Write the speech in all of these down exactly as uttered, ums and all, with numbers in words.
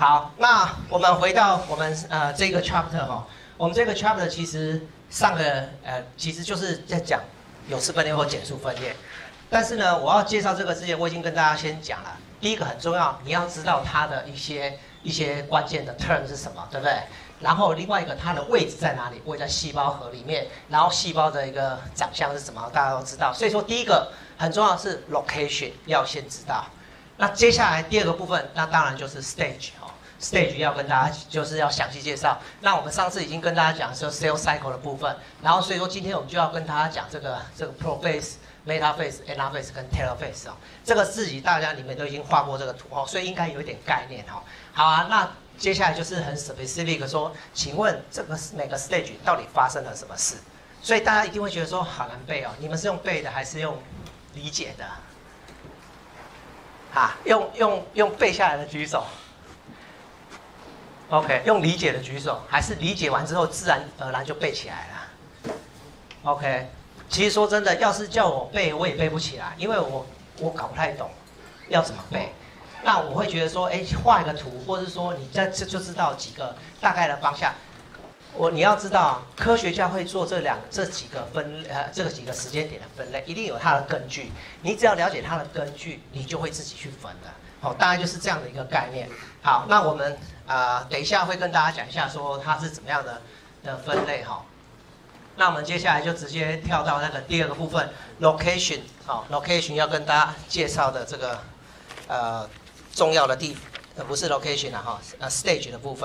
好，那我们回到我们呃这个 chapter 哈，我们这个 chapter 其实上个呃其实就是在讲有次分裂或减数分裂，但是呢，我要介绍这个之前，我已经跟大家先讲了。第一个很重要，你要知道它的一些一些关键的 term 是什么，对不对？然后另外一个它的位置在哪里？位在细胞核里面，然后细胞的一个长相是什么，大家都知道。所以说第一个很重要的是 location 要先知道。那接下来第二个部分，那当然就是 stage 哦 ，stage 要跟大家就是要详细介绍。那我们上次已经跟大家讲说 cell cycle 的部分，然后所以说今天我们就要跟大家讲这个这个 prophase、metaphase、anaphase 跟 telophase 哦，这个自己大家你们都已经画过这个图哦，所以应该有一点概念哦。好啊，那接下来就是很 specific 说，请问这个每个 stage 到底发生了什么事？所以大家一定会觉得说好难背哦，你们是用背的还是用理解的？啊，用用用背下来的举手。OK， 用理解的举手，还是理解完之后自然而然就背起来了 ？OK， 其实说真的，要是叫我背，我也背不起来，因为我我搞不太懂要怎么背。那我会觉得说，哎，画一个图，或者是说你这这就知道几个大概的方向。我你要知道，科学家会做这两这几个分呃这个几个时间点的分类，一定有它的根据。你只要了解它的根据，你就会自己去分了。好，大概就是这样的一个概念。好，那我们啊、呃、等一下会跟大家讲一下说它是怎么样的的分类哈。那我们接下来就直接跳到那个第二个部分 ，location 好 ，location 要跟大家介绍的这个呃重要的地呃不是 location 啊哈，呃 stage 的部分。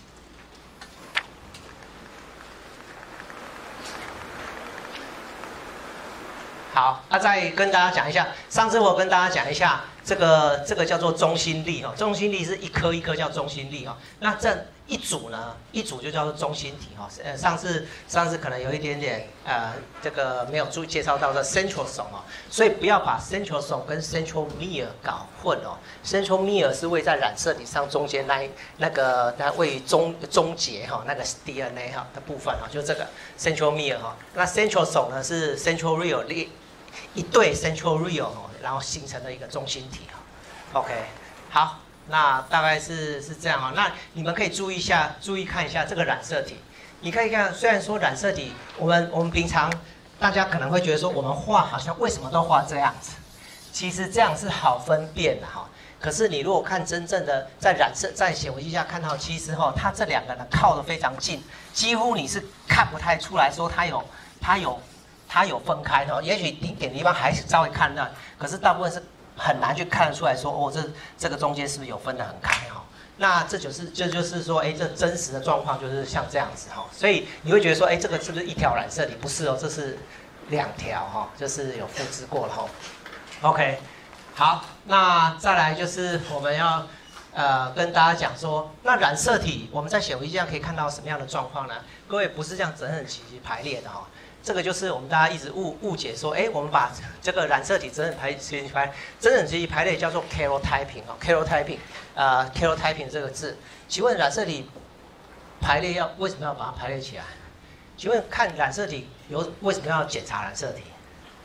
好，那、啊、再跟大家讲一下，上次我跟大家讲一下，这个这个叫做中心粒哈，中心粒是一颗一颗叫中心粒哈，那这一组呢，一组就叫做中心体哈。呃，上次上次可能有一点点呃这个没有注意介绍到的 centrosome 哦，所以不要把 centrosome 跟 centromere 搞混哦。centromere 是位在染色体上中间那那个那位于中中节哈那个 D N A 哈的部分哈，就是这个 centromere 哈。那 centrosome 呢是 centromere。一对 centromere 然后形成了一个中心体 OK， 好，那大概是是这样啊。那你们可以注意一下，注意看一下这个染色体。你可以看，虽然说染色体，我们我们平常大家可能会觉得说，我们画好像为什么都画这样子？其实这样是好分辨的哈。可是你如果看真正的在染色在显微镜下看到，其实哈，它这两个呢靠得非常近，几乎你是看不太出来说它有它有。它有分开的，也许一点的地方还是稍微看到，可是大部分是很难去看得出来说，哦，这这个中间是不是有分得很开哈？那这就是这就是说，哎，这真实的状况就是像这样子哈，所以你会觉得说，哎，这个是不是一条染色体？不是哦，这是两条哈，就是有复制过了哈。OK， 好，那再来就是我们要呃跟大家讲说，那染色体我们在显微镜上可以看到什么样的状况呢？各位不是这样整整齐齐排列的哈。这个就是我们大家一直误误解说，哎，我们把这个染色体整整排齐排，整整齐齐排列叫做 karyotyping 哦 ，karyotyping， 呃 ，karyotyping 这个字，请问染色体排列要为什么要把它排列起来？请问看染色体有为什么要检查染色体？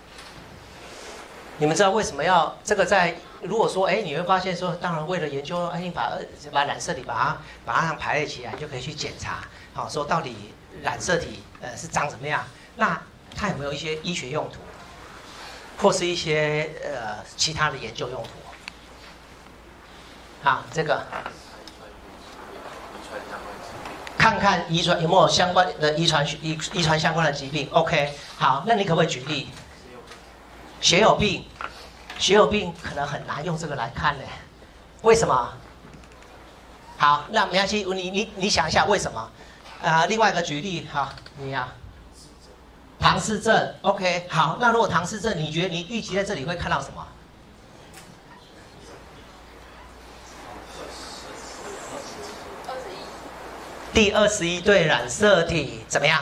你们知道为什么要这个在？如果说，哎，你会发现说，当然为了研究，哎，你把把染色体把它把它排列起来，就可以去检查，好，说到底染色体呃是长怎么样？那它有没有一些医学用途，或是一些呃其他的研究用途？好，这个看看遗传有没有相关的遗传遗遗传相关的疾病。OK， 好，那你可不可以举例？血友病，血友病可能很难用这个来看呢，为什么？好，那没关系，你你你想一下为什么？啊、呃，另外一个举例，好，你呀、啊。唐氏症 ，OK， 好，那如果唐氏症，你觉得你预期在这里会看到什么？第二十一对染色体怎么样？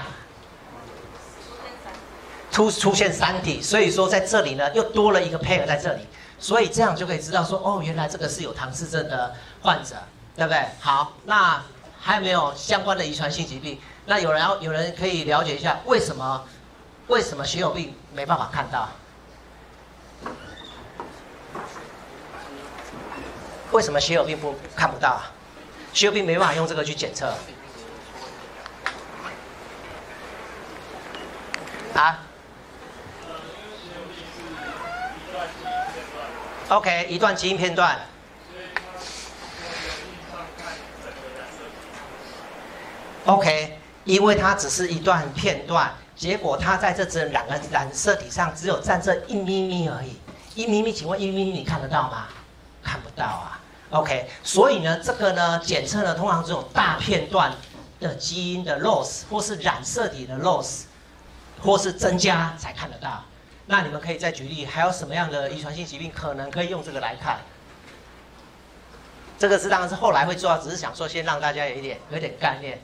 出出现三体，所以说在这里呢又多了一个配额在这里，所以这样就可以知道说，哦，原来这个是有唐氏症的患者，对不对？好，那还有没有相关的遗传性疾病？那有人要有人可以了解一下为什么？为什么血友病没办法看到？为什么血友病不看不到啊？ 稀有病没办法用这个去检测。啊 ？OK， 一段基因片段。OK， 因为它只是一段片段，结果它在这只两个染色体上只有占这一咪咪而已。一咪咪，请问一咪咪你看得到吗？看不到啊。OK， 所以呢，这个呢检测呢，通常只有大片段的基因的 loss， 或是染色体的 loss， 或是增加才看得到。那你们可以再举例，还有什么样的遗传性疾病可能可以用这个来看？这个是当然是后来会做到，只是想说先让大家有一点有一点概念。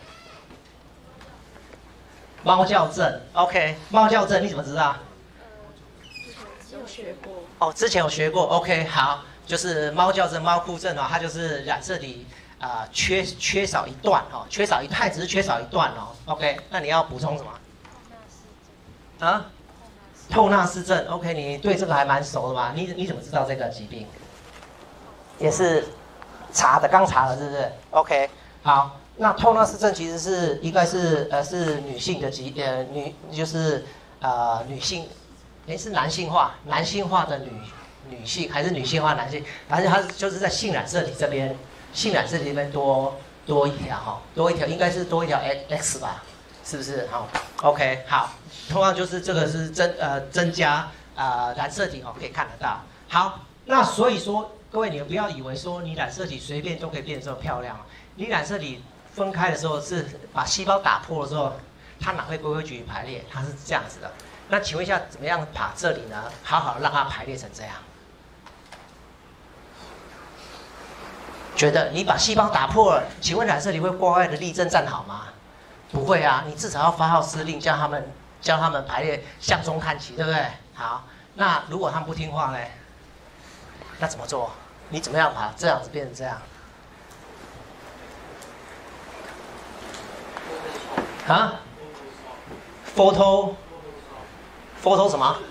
猫叫症 ，OK， 猫叫症你怎么知道？ 有学过。 哦，之前有学过 ，OK， 好，就是猫叫症、猫哭症哦，它就是染色体啊、呃、缺缺少一段哦，缺少一，它只是缺少一段哦 ，OK， 那你要补充什么？啊？透纳氏症 ，OK， 你对这个还蛮熟的吧？你你怎么知道这个疾病？也是查的，刚查的，是不是 ？OK， 好，那透纳氏症其实是应该是呃是女性的疾呃女就是呃女性，诶是男性化男性化的女女性还是女性化男性？反正它就是在性染色体这边，性染色体这边多多一条哈，多一条应该是多一条 X 吧？是不是？好 ，OK， 好。通常就是这个是增呃增加呃染色体哦，可以看得到。好，那所以说各位你们不要以为说你染色体随便都可以变得这么漂亮，你染色体分开的时候是把细胞打破的时候，它哪会规规矩矩排列？它是这样子的。那请问一下，怎么样把这里呢好好让它排列成这样？觉得你把细胞打破了，请问染色体会乖乖的立正站好吗？不会啊，你至少要发号施令，叫他们。教他们排列向中看齐，对不对？好，那如果他们不听话呢？那怎么做？你怎么样把这样子变成这样？啊 ？photo photo 什么？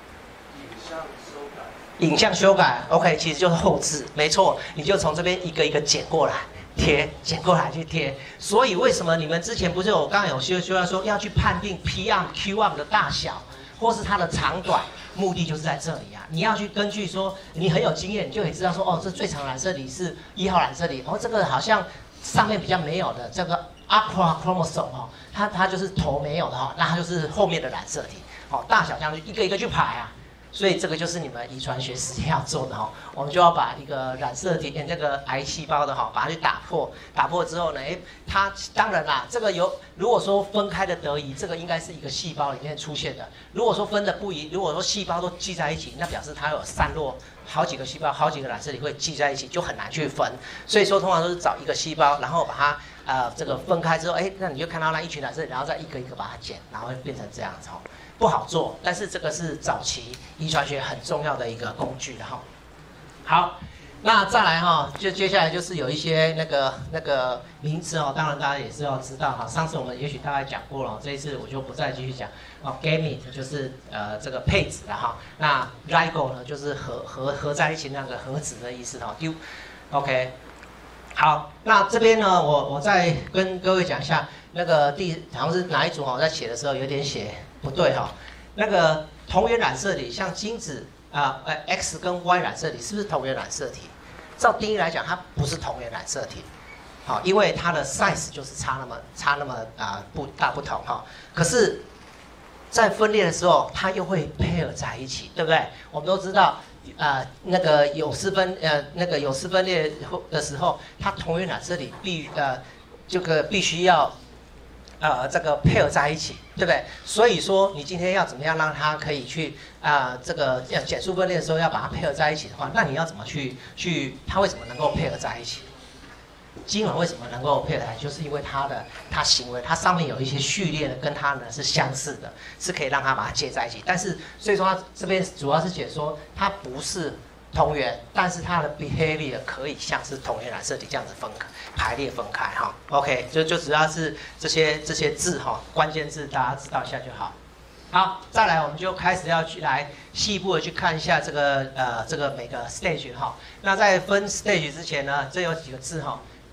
影像修改 ，OK， 其实就是后置，没错，你就从这边一个一个剪过来。贴剪过来去贴，所以为什么你们之前不是有刚刚有修修到说要去判定 P arm Q arm 的大小，或是它的长短，目的就是在这里啊。你要去根据说你很有经验，你就可以知道说哦，这最长染色体是一号染色体，哦，这个好像上面比较没有的这个 aqua chromosome 哦，它它就是头没有的哈、哦，那它就是后面的染色体，哦，大小这样一个一个去排啊。所以这个就是你们遗传学实验要做的哈，我们就要把一个染色体，那个癌细胞的哈，把它去打破，打破之后呢，哎，它当然啦，这个有如果说分开的得宜，这个应该是一个细胞里面出现的。如果说分的不宜，如果说细胞都聚在一起，那表示它有散落好几个细胞，好几个染色体会聚在一起，就很难去分。所以说通常都是找一个细胞，然后把它呃这个分开之后，哎，那你就看到那一群染色体，然后再一个一个把它剪，然后变成这样子哈。不好做，但是这个是早期遗传学很重要的一个工具的哈。好，那再来哈，就接下来就是有一些那个那个名词哦，当然大家也是要知道哈。上次我们也许大概讲过了，这一次我就不再继续讲。哦 ，gamete 就是呃这个配子了哈。那 zygote 呢就是合合合在一起那个合子的意思哈。丢 ，OK。好，那这边呢，我我再跟各位讲一下，那个第好像是哪一组哈，在写的时候有点写不对哈。那个同源染色体，像精子啊，呃 X 跟 Y 染色体是不是同源染色体？照定义来讲，它不是同源染色体，好，因为它的 size 就是差那么差那么啊、呃、不大不同哈。可是，在分裂的时候，它又会配合在一起，对不对？我们都知道。呃，那个有丝分呃，那个有丝分裂的时候，它同源染色体必呃，这个必须要呃这个配合在一起，对不对？所以说你今天要怎么样让它可以去啊、呃、这个要减数分裂的时候要把它配合在一起的话，那你要怎么去去它为什么能够配合在一起？精卵为什么能够配合来，就是因为它的它行为，它上面有一些序列的跟它呢是相似的，是可以让它把它接在一起。但是所以说它这边主要是解说它不是同源，但是它的 behavior 可以像是同源染色体这样子分开排列分开哈。OK， 就就主要是这些这些字哈，关键字大家知道一下就好。好，再来我们就开始要去来细一步的去看一下这个呃这个每个 stage 哈。那在分 stage 之前呢，这有几个字哈。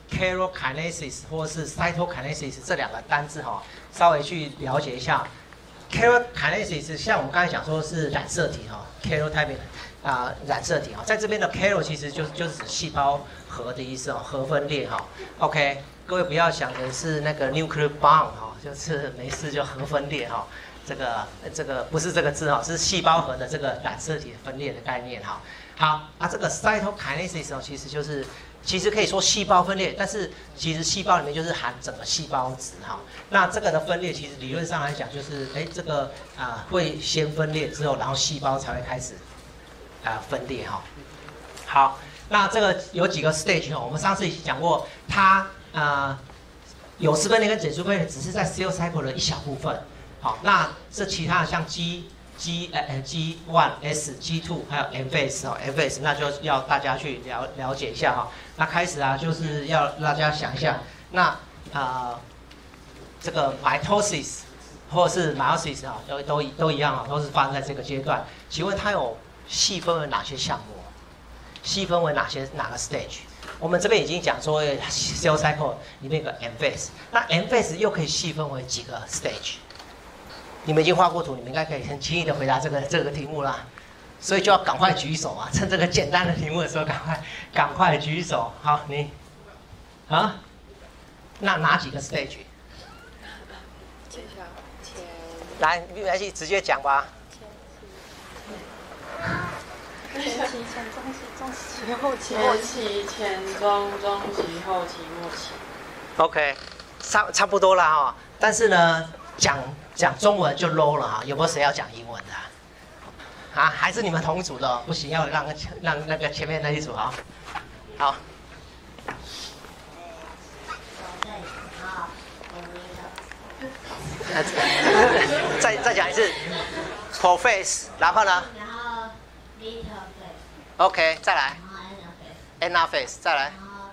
kerokinesis 或是 cytokinesis 这两个单字哈，稍微去了解一下。kerokinesis 像我们刚才讲说是染色体哈 ，kerotyping 啊、呃、染色体哈，在这边的 kero 其实就是就是指细胞核的意思哦，核分裂哈。OK， 各位不要想的是那个 nuclear bomb 哈，就是没事就核分裂哈。这个这个不是这个字哈，是细胞核的这个染色体分裂的概念哈。好，啊这个 cytokinesis 哦，其实就是其实可以说细胞分裂，但是其实细胞里面就是含整个细胞质哈。那这个的分裂其实理论上来讲就是，哎这个啊、呃、会先分裂之后，然后细胞才会开始啊、呃、分裂哈。好，那这个有几个 stage 哈，我们上次已经讲过，它啊、呃、有丝分裂跟减数分裂只是在 cell cycle 的一小部分。好，那这其他的像 G G 呃 G 一 S G 二还有 M phase 哦 M phase 那就要大家去了了解一下哈。那开始啊就是要大家想一下，那啊、呃、这个 mitosis 或是 meiosis 啊都都都一样啊，都是发生在这个阶段。请问它有细分为哪些项目？细分为哪些哪个 stage？ 我们这边已经讲说 cell cycle 里面有个 M phase， 那 M phase 又可以细分为几个 stage？你们已经画过图，你们应该可以很轻易的回答这个这个题目啦，所以就要赶快举手啊！趁这个简单的题目的时候，赶快赶快举手。好，你啊，那哪几个 stage？ 前前来，没关系，直接讲吧。 前期、前中期、中期、后期、 前期、前中、中期、后期、末期。 OK， 差差不多了哈。但是呢，讲讲中文就 low 了哈。有没有谁要讲英文的？啊，还是你们同组的？不行，要让让那个前面那一组啊。好。再再讲一次 ，prophase， 然后呢？ 然后 little face。 OK， 再来。 然后 anaphase， 再来。 然后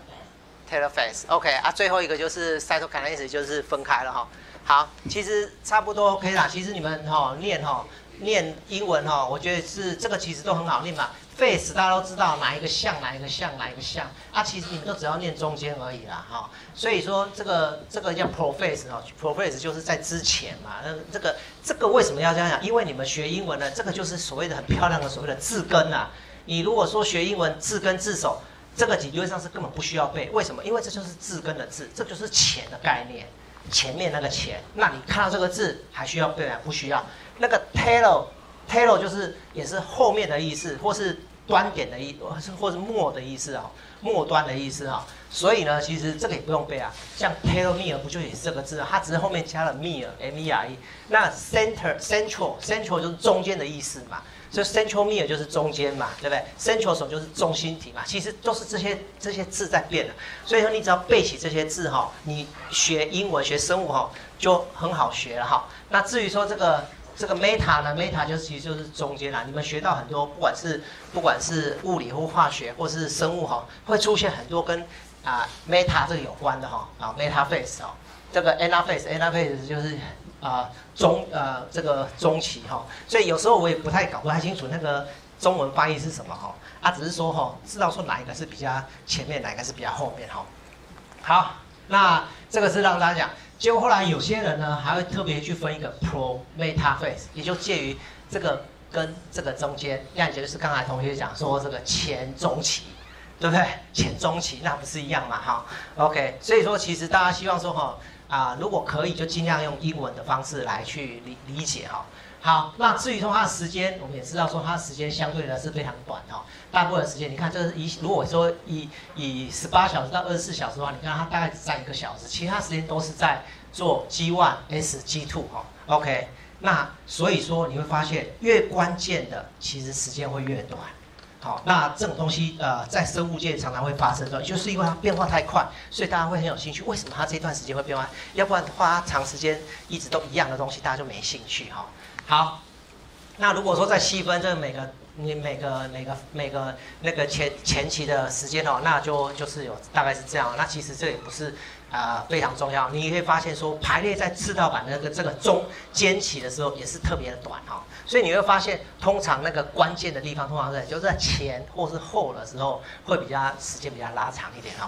tailor face。 telophase，OK， 啊，最后一个就是 cytokinesis， 就是分开了哈。好，其实差不多 OK 啦。其实你们哈念哈念英文哈，我觉得是这个其实都很好念嘛。face 大家都知道哪一个像哪一个像哪一个像啊，其实你们都只要念中间而已啦哈。所以说这个这个叫 prophase 哈 ，prophase 就是在之前嘛。那这个这个为什么要这样讲？因为你们学英文呢，这个就是所谓的很漂亮的所谓的字根啊。你如果说学英文字根字首，这个理论上是根本不需要背。为什么？因为这就是字根的字，这就是钱的概念。前面那个钱，那你看到这个字还需要背吗？不需要。那个 tail，tail 就是也是后面的意思，或是端点的意，或是或是末的意思啊，末端的意思啊。所以呢，其实这个也不用背啊。像 telomere 不就也是这个字啊？它只是后面加了 mere，m e r e。那 center，central，central 就是中间的意思嘛。所以 centromere 就是中间嘛，对不对 ？central 手就是中心体嘛，其实都是这些这些字在变的。所以说你只要背起这些字哈，你学英文学生物哈就很好学了哈。那至于说这个这个 meta 呢 ，meta 就其实就是中间啦。你们学到很多，不管是不管是物理或化学或是生物哈，会出现很多跟啊 meta 这个有关的哈啊 meta phase 哈，这个 anaphase，anaphase 就是啊。中呃这个中期哈，所以有时候我也不太搞不太清楚那个中文翻译是什么哈，啊只是说哈知道说哪一个是比较前面，哪一个是比较后面哈。好，那这个是让大家讲，结果后来有些人呢还会特别去分一个 pro meta phase， 也就介于这个跟这个中间，那也就是刚才同学讲说这个前中期，对不对？前中期那不是一样嘛哈 ？OK， 所以说其实大家希望说哈。啊，如果可以就尽量用英文的方式来去理理解哈。好，那至于说它的时间，我们也知道说它的时间相对的是非常短哈。大部分的时间，你看这是以如果说以以十八小时到二十四小时的话，你看它大概只占一个小时，其他时间都是在做 G 一 S G 二 哈。OK， 那所以说你会发现越关键的其实时间会越短。好，那这种东西呃，在生物界常常会发生的，就是因为它变化太快，所以大家会很有兴趣。为什么它这段时间会变化？要不然的话，它长时间一直都一样的东西，大家就没兴趣哈。好，那如果说再细分这每个你每个每个每个那个前前期的时间哦，那就就是有大概是这样。那其实这也不是啊、呃、非常重要。你可以发现说，排列在赤道板的那个这个中间期的时候，也是特别的短哈。所以你会发现，通常那个关键的地方，通常是就是在前或是后的时候，会比较时间比较拉长一点哈。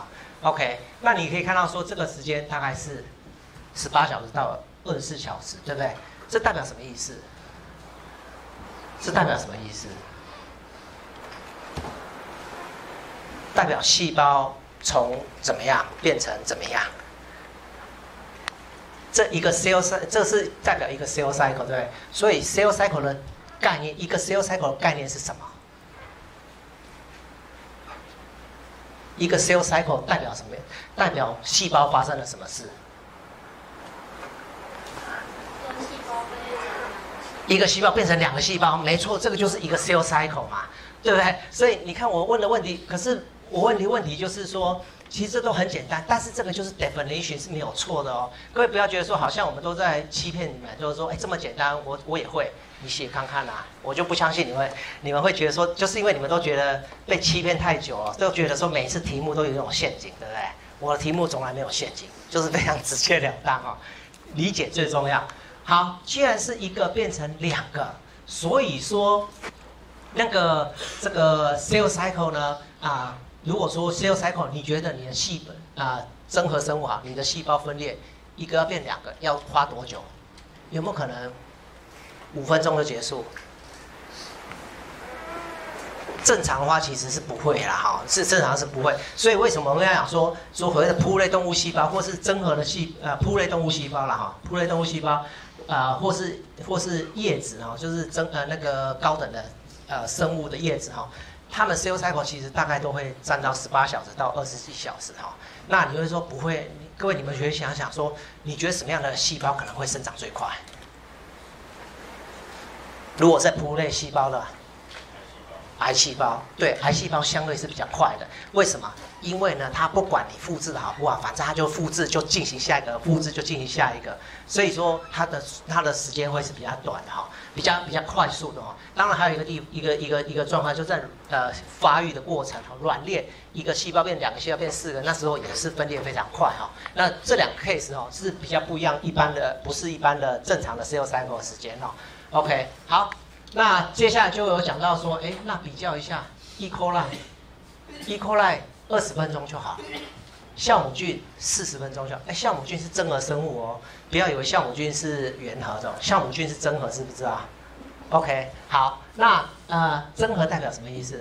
OK， 那你可以看到说这个时间大概是十八小时到二十四小时，对不对？这代表什么意思？这代表什么意思？代表细胞从怎么样变成怎么样？这一个 cell cycle， 这是代表一个 cell cycle， 对不对？所以 cell cycle 的概念，一个 cell cycle 的概念是什么？一个 cell cycle 代表什么？代表细胞发生了什么事？一个细胞变成两个细胞，没错，这个就是一个 cell cycle 嘛，对不对？所以你看我问的问题，可是我问题问题就是说，其实这都很简单，但是这个就是 definition 是没有错的哦。各位不要觉得说好像我们都在欺骗你们，就是说，哎，这么简单，我我也会，你写看看啊，我就不相信你们，你们会觉得说，就是因为你们都觉得被欺骗太久了，都觉得说每一次题目都有一种陷阱，对不对？我的题目从来没有陷阱，就是非常直截了当哦，理解最重要。好，既然是一个变成两个，所以说那个这个 cell cycle 呢，啊，如果说 cell cycle， 你觉得你的细本啊真核生物哈，你的细胞分裂一个要变两个要花多久？有没有可能五分钟就结束？正常的话其实是不会啦，哈，是正常是不会。所以为什么我们要讲说说所谓的扑类动物细胞，或是真核的细呃扑类动物细胞啦，哈，扑类动物细胞。呃，或是或是叶子哈，就是真呃那个高等的呃生物的叶子哈，它们 cell cycle 其实大概都会占到十八小时到二十几小时哈。那你会说不会？各位你们可以想想说，你觉得什么样的细胞可能会生长最快？如果是扑类细胞的癌细胞，对，癌细胞相对是比较快的。为什么？因为呢，它不管你复制的好不好，反正它就复制就进行下一个，复制就进行下一个，所以说它的它的时间会是比较短的哈，比较比较快速的哈。当然还有一个地一个一个一个状况，就在呃发育的过程哈，卵裂一个细胞变两个细胞变四个，那时候也是分裂非常快哈。那这两个 case 哦是比较不一样，一般的不是一般的正常的 cell cycle 时间哦。OK， 好。那接下来就有讲到说，哎，那比较一下 E. coli，E. coli 二十分钟就好，酵母菌四十分钟就好。哎，酵母菌是真核生物哦，不要以为酵母菌是原核的，酵母菌是真核，知不知道 ？OK， 好，那呃，真核代表什么意思？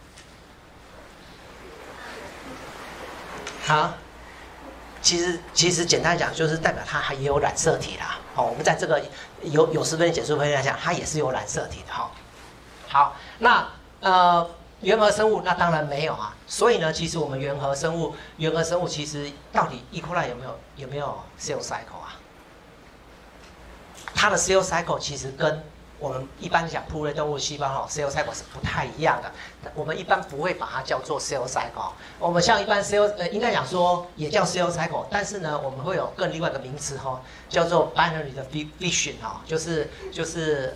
好，其实其实简单讲，就是代表它还也有染色体啦。好，我们在这个有有十分减数分来讲，它也是有染色体的哈。好，那呃原核生物那当然没有啊。所以呢，其实我们原核生物，原核生物其实到底 E. coli 有没有有没有 cell cycle 啊？它的 cell cycle 其实跟我们一般讲哺乳类动物细胞哈 cell cycle 是不太一样的。我们一般不会把它叫做 cell cycle。我们像一般 cell 呃应该讲说也叫 cell cycle， 但是呢我们会有更另外一个名词哈，叫做 binary 的 fission 哈，就是就是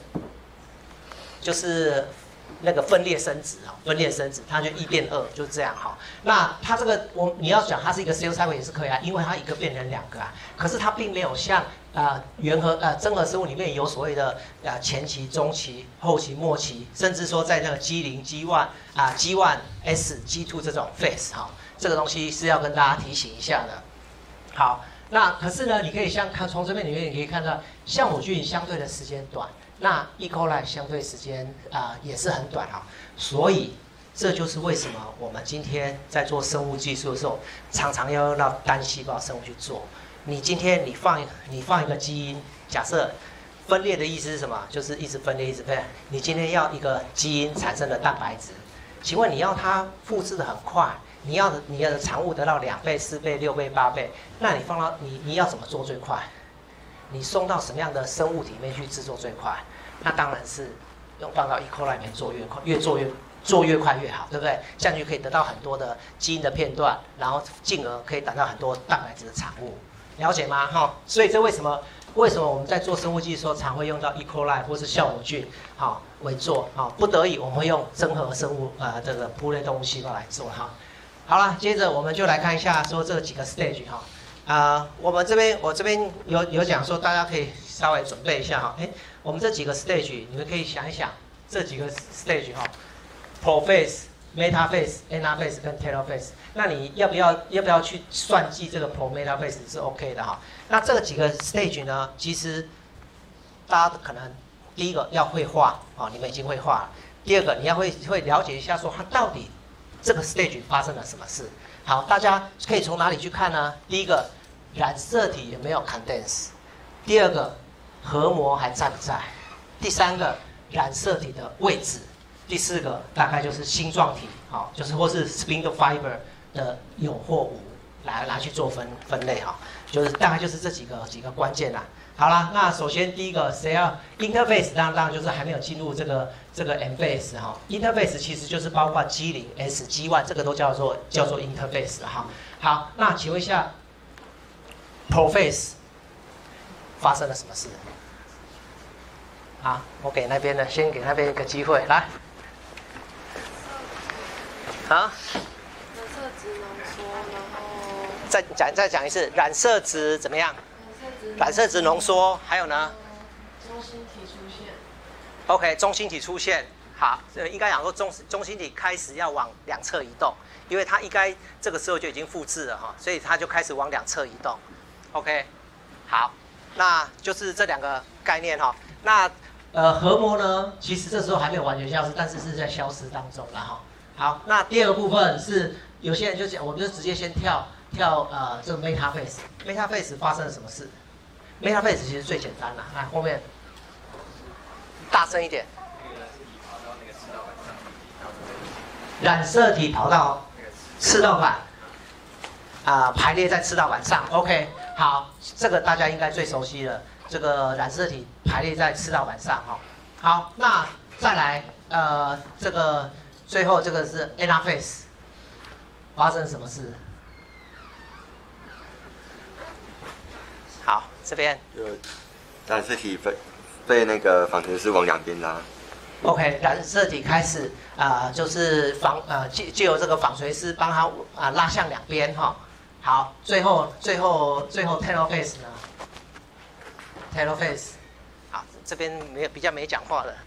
就是那个分裂生殖哈，分裂生殖它就一变二，就这样哈。那它这个我你要讲它是一个 cell cycle 也是可以啊，因为它一个变成两个啊，可是它并没有像啊，原核呃真核生物里面有所谓的啊前期、中期、后期、末期，甚至说在那个 G 零、G 一 啊 G 一 S、G 二 这种 phase 哈，这个东西是要跟大家提醒一下的。好，那可是呢，你可以像看从这边里面你可以看到，酵母菌相对的时间短，那 E. coli 相对时间啊、呃、也是很短哈，所以这就是为什么我们今天在做生物技术的时候，常常要用到单细胞生物去做。你今天你放你放一个基因，假设分裂的意思是什么？就是一直分裂，一直分裂。你今天要一个基因产生的蛋白质，请问你要它复制的很快，你要的你的产物得到两倍、四倍、六倍、八倍，那你放到你你要怎么做最快？你送到什么样的生物体里面去制作最快？那当然是用放到 E. coli 里面做越快，越做越做越快越好，对不对？这样就可以得到很多的基因的片段，然后进而可以得到很多蛋白质的产物。了解吗？哈，所以这为什么为什么我们在做生物技术的时候常会用到 E. coli 或是酵母菌，好为做，好不得已我们会用真核生物呃这个哺乳类动物细胞来做哈。好了，接着我们就来看一下说这几个 stage 哈，啊、呃，我们这边我这边有有讲说大家可以稍微准备一下哈，哎，我们这几个 stage 你们可以想一想这几个 stage 哈 ，prophase metaphase、anaphase 跟 telophase。那你要不要要不要去算计这个 prometaphase 是 OK 的哈。那这几个 stage 呢，其实大家可能第一个要会画啊，你们已经会画了。第二个你要会会了解一下说它到底这个 stage 发生了什么事。好，大家可以从哪里去看呢？第一个，染色体有没有 condense？ 第二个，核膜还在不在？第三个，染色体的位置。第四个，大概就是星状体，好，就是或是 spindle fiber 的有或无，来来去做分分类哈，就是大概就是这几个几个关键啦。好啦，那首先第一个谁要 interface， 当然当然就是还没有进入这个这个 M phase 哈 ，interface 其实就是包括 G 零、S、G 一 这个都叫做叫做 interface 哈。好，那请问一下 ，prophase 发生了什么事？好，我给那边的先给那边一个机会来。好， 染色质浓缩，然后再讲再讲一次，染色质怎么样？染色质浓缩，还有呢？ 中心体出现。 OK， 中心体出现。好，呃，应该讲说中中心体开始要往两侧移动，因为它应该这个时候就已经复制了哈，所以它就开始往两侧移动。OK， 好，那就是这两个概念哈。那呃，核膜呢，其实这时候还没有完全消失，但是是在消失当中了哈。好，那第二个部分是有些人就讲，我们就直接先跳跳呃这个 metaphase。metaphase 发生了什么事 ？metaphase 其实最简单了，来后面大声一点。染色体跑到赤道板，啊、呃，排列在赤道板上。OK， 好，这个大家应该最熟悉了。这个染色体排列在赤道板上哈。好，那再来呃这个。最后这个是 anaphase， 发生什么事？好，这边就染色体被被那个纺锤丝往两边拉。 OK， 染色体开始啊、呃，就是纺呃借借由这个纺锤丝帮它啊、呃、拉向两边哈。好，最后最后最后 telophase 呢 ？telophase， 好，这边没有比较没讲话的。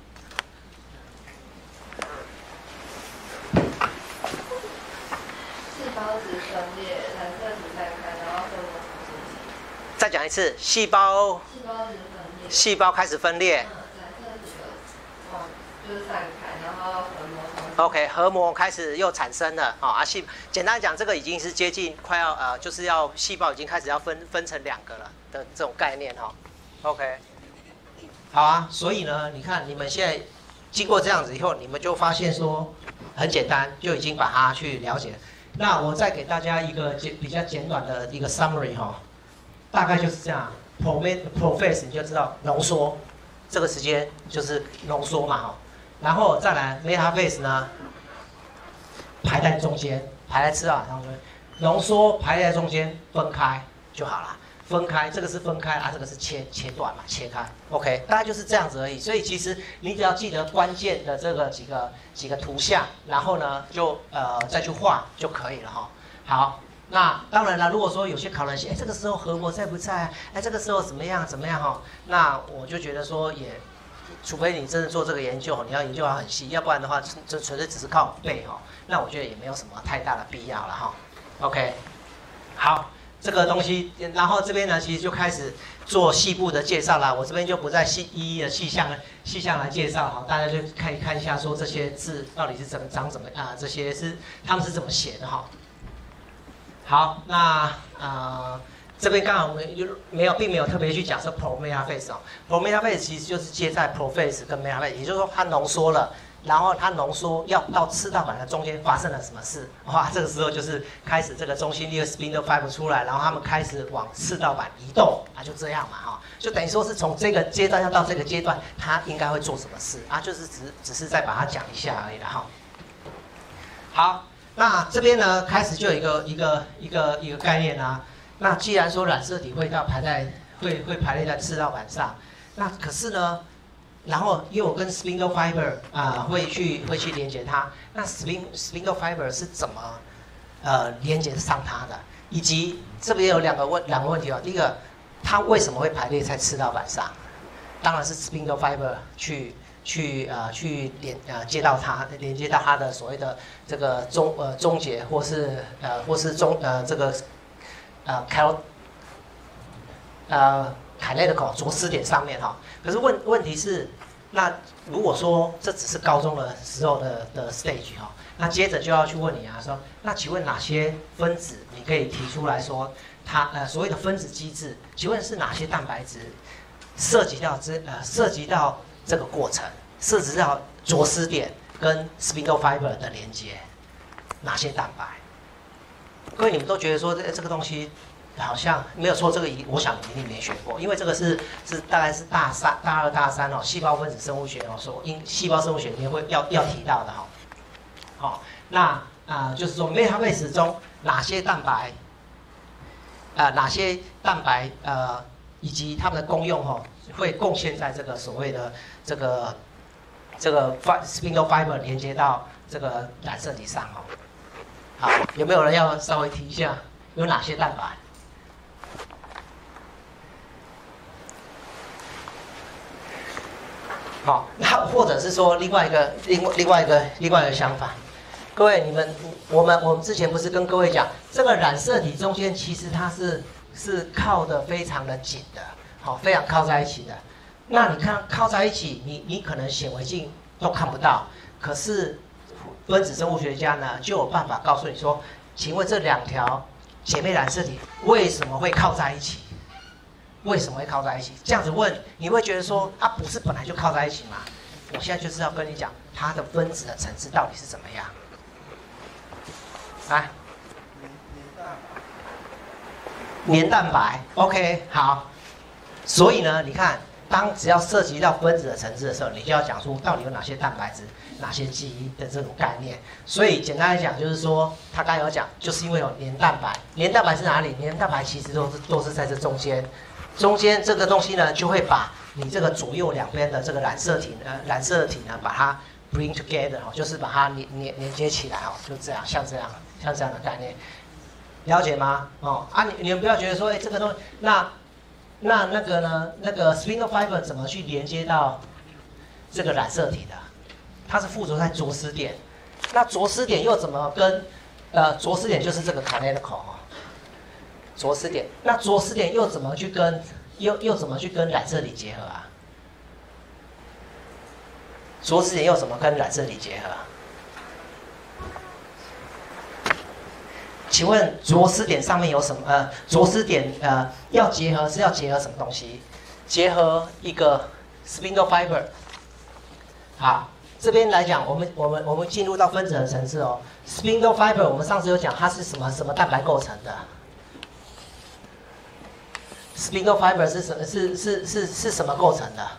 细胞质分裂，染色体散开，然后核膜重新形成。 再讲一次，细胞细胞质分裂。 细胞开始分裂。 嗯，染色体的往就是散开，然后核膜重新。 OK， 核膜开始又产生了啊、哦！啊，细简单讲，这个已经是接近快要呃，就是要细胞已经开始要分分成两个了的这种概念哈、哦。OK， 好啊，所以呢，你看你们现在经过这样子以后，你们就发现说很简单，就已经把它去了解。那我再给大家一个简比较简短的一个 summary 哈、哦，大概就是这样。prophase 你就知道浓缩，这个时间就是浓缩嘛哈。然后再来 metaphase 呢，排在中间，排在赤道上面，浓缩排在中间，分开就好了。分开，这个是分开啊，这个是切切断嘛，切开。OK， 大概就是这样子而已。所以其实你只要记得关键的这个几个几个图像，然后呢就呃再去画就可以了哈。好，那当然了，如果说有些考人写，哎这个时候核膜在不在？哎这个时候怎么样怎么样哈？那我就觉得说也。除非你真的做这个研究，你要研究它很细，要不然的话，这纯粹只是靠背哈。那我觉得也没有什么太大的必要了哈。OK， 好，这个东西，然后这边呢，其实就开始做细部的介绍啦。我这边就不再细一一的细项细项来介绍哈，大家就看一看一下，说这些字到底是怎么长怎么啊，这些是他们是怎么写的哈。好，那呃。这边刚好我们没有，并没有特别去讲说 prometaphase 哦 ，prometaphase 其实就是接在 prophase 跟 metaphase， 也就是说它浓缩了，然后它浓缩要到赤道板的中间发生了什么事？哇，这个时候就是开始这个中心粒的 spindle fiber 出来，然后他们开始往赤道板移动啊，就这样嘛哈、哦，就等于说是从这个阶段要到这个阶段，它应该会做什么事啊？就是只只是再把它讲一下而已了哈。好，那这边呢开始就有一个一个一个一个概念啊。那既然说染色体会到排在会会排列在赤道板上，那可是呢，然后因为我跟 spindle fiber 啊、呃、会去会去连接它，那 spin spindle fiber 是怎么呃连接上它的？以及这边有两个问两个问题哦，第一个，它为什么会排列在赤道板上？当然是 spindle fiber 去去呃去连呃接到它，连接到它的所谓的这个终呃终结或是呃或是终呃这个呃 cal 呃 kinetical 着丝点上面哈。可是问问题是，那如果说这只是高中的时候的的 stage 哈，那接着就要去问你啊，说那请问哪些分子你可以提出来说它呃所谓的分子机制，请问是哪些蛋白质涉及到这呃涉及到这个过程，涉及到着丝点跟 spindle fiber 的连接，哪些蛋白？各位你们都觉得说这这个东西好像没有错，这个一我想你一定没学过，因为这个是是大概是大三、大二、大三哦，细胞分子生物学哦，说因细胞生物学里面会要要提到的哈、哦。好、哦，那啊、呃、就是说 metabase 中哪些蛋白，呃哪些蛋白呃以及它们的功用哦，会贡献在这个所谓的这个这个 spindle fiber 连接到这个染色体上哦。好，有没有人要稍微提一下有哪些蛋白？好，那或者是说另外一个另外另外一个另外一个想法，各位你们我们我们之前不是跟各位讲，这个染色体中间其实它是是靠得非常的紧的，好，非常靠在一起的。那你看靠在一起，你你可能显微镜都看不到，可是分子生物学家呢就有办法告诉你说，请问这两条姐妹染色体为什么会靠在一起？为什么会靠在一起？这样子问，你会觉得说，啊，不是本来就靠在一起吗？我现在就是要跟你讲，它的分子的层次到底是怎么样。来，黏蛋白 ，OK， 好。所以呢，你看，当只要涉及到分子的层次的时候，你就要讲出到底有哪些蛋白质、哪些基因的这种概念。所以简单来讲，就是说，他刚才有讲，就是因为有黏蛋白，黏蛋白是哪里？黏蛋白其实都是都是在这中间。中间这个东西呢，就会把你这个左右两边的这个染色体呢，染色体呢，把它 bring together 哦，就是把它连连连接起来哦，就这样，像这样，像这样的概念，了解吗？哦啊，你你们不要觉得说，哎，这个东西，那那那个呢，那个 spindle fiber 怎么去连接到这个染色体的？它是附着在着丝点，那着丝点又怎么跟呃着丝点就是这个 kinetical 哦。着丝点，那着丝点又怎么去跟又又怎么去跟染色体结合啊？着丝点又怎么跟染色体结合？请问着丝点上面有什么？呃，着丝点呃要结合是要结合什么东西？结合一个 spindle fiber。好，这边来讲，我们我们我们进入到分子的层次哦。spindle fiber 我们上次有讲它是什么什么蛋白构成的？ spindle fiber 是什是是是是什么构成的？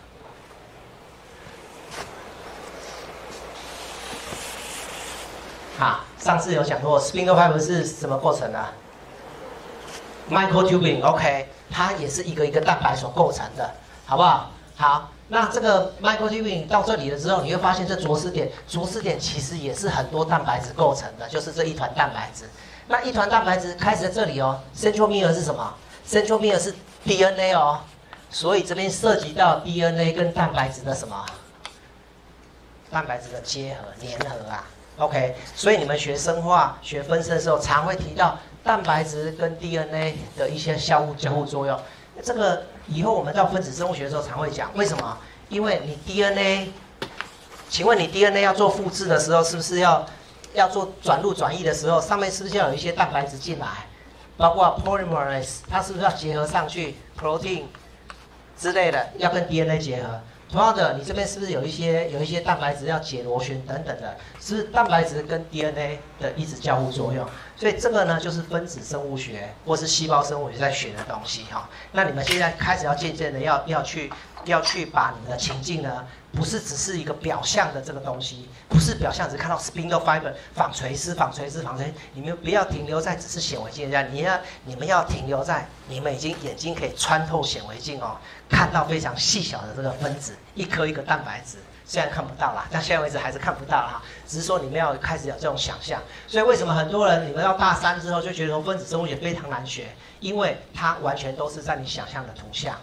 啊，上次有讲过 spindle fiber 是什么构成的 ？microtubule OK， 它也是一个一个蛋白所构成的，好不好？好，那这个 microtubule 到这里了之后，你会发现这着丝点，着丝点其实也是很多蛋白质构成的，就是这一团蛋白质。那一团蛋白质开始在这里哦 ，centromere 是什么 ？centromere 是 D N A 哦，所以这边涉及到 D N A 跟蛋白质的什么？蛋白质的结合、粘合啊。OK， 所以你们学生化、学分身的时候，常会提到蛋白质跟 D N A 的一些相互交互作用。这个以后我们到分子生物学的时候常会讲，为什么？因为你 D N A， 请问你 D N A 要做复制的时候，是不是要要做转录转译的时候，上面是不是要有一些蛋白质进来？包括 polymerase， 它是不是要结合上去 protein 之类的，要跟 D N A 结合？同样的，你这边是不是有一些有一些蛋白质要解螺旋等等的？是不是蛋白质跟 D N A 的一直交互作用？所以这个呢，就是分子生物学或是细胞生物学在学的东西哈。那你们现在开始要渐渐的要要去要去把你们的情境呢，不是只是一个表象的这个东西，不是表象只看到 spindle fiber 纺锤丝、纺锤丝、纺锤，你们不要停留在只是显微镜上，你要你们要停留在你们已经眼睛可以穿透显微镜哦，看到非常细小的这个分子，一颗一个蛋白质。虽然看不到啦，但现在为止还是看不到啦。只是说你们要开始有这种想象，所以为什么很多人你们到大三之后就觉得说分子生物学非常难学，因为它完全都是在你想象的图像，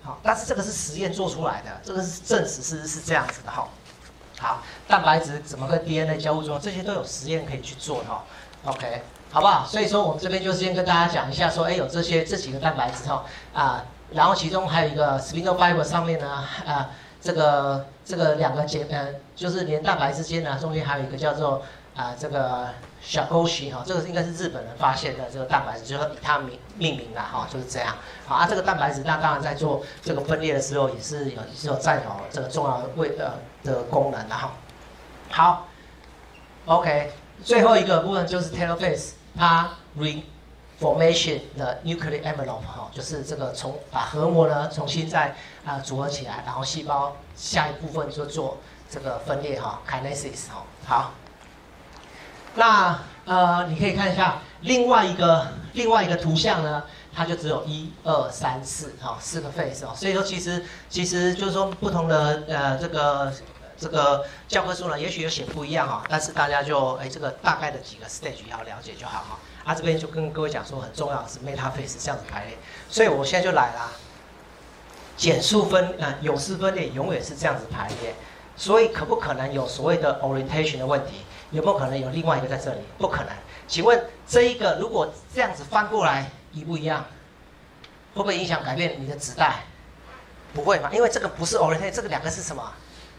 好，但是这个是实验做出来的，这个是证实是是这样子的哈。好，蛋白质怎么跟 D N A 交互作用，这些都有实验可以去做哈。OK， 好不好？所以说我们这边就先跟大家讲一下说，哎，有这些这几个蛋白质哈啊，然后其中还有一个 spindle fiber 上面呢啊，这个这个两个结呃就是连蛋白之间呢，中间还有一个叫做啊这个小沟息哈，这个应该是日本人发现的这个蛋白质，就是以它命命名的哈，就是这样。好啊，这个蛋白质那当然在做这个分裂的时候也是有是有占有这个重要的位呃的功能的哈。好 ，OK， 最后一个部分就是 telophase， 它 reformation 的 nucleic envelope 哈，就是这个重把核膜呢重新再啊、呃、组合起来，然后细胞下一部分就做这个分裂哈 ，kinesis 哈。好。那呃，你可以看一下另外一个另外一个图像呢，它就只有一二三四哈四个 phase 哦，所以说其实其实就是说不同的呃这个这个教科书呢，也许有写不一样哈，但是大家就哎这个大概的几个 stage 要了解就好哈。啊这边就跟各位讲说很重要的是 metaphase 这样子排列，所以我现在就来啦，减数分呃有丝分裂永远是这样子排列，所以可不可能有所谓的 orientation 的问题？有没有可能有另外一个在这里？不可能。请问这一个如果这样子翻过来一不一样？会不会影响改变你的子代？不会嘛，因为这个不是 orientation， 这个两个是什么？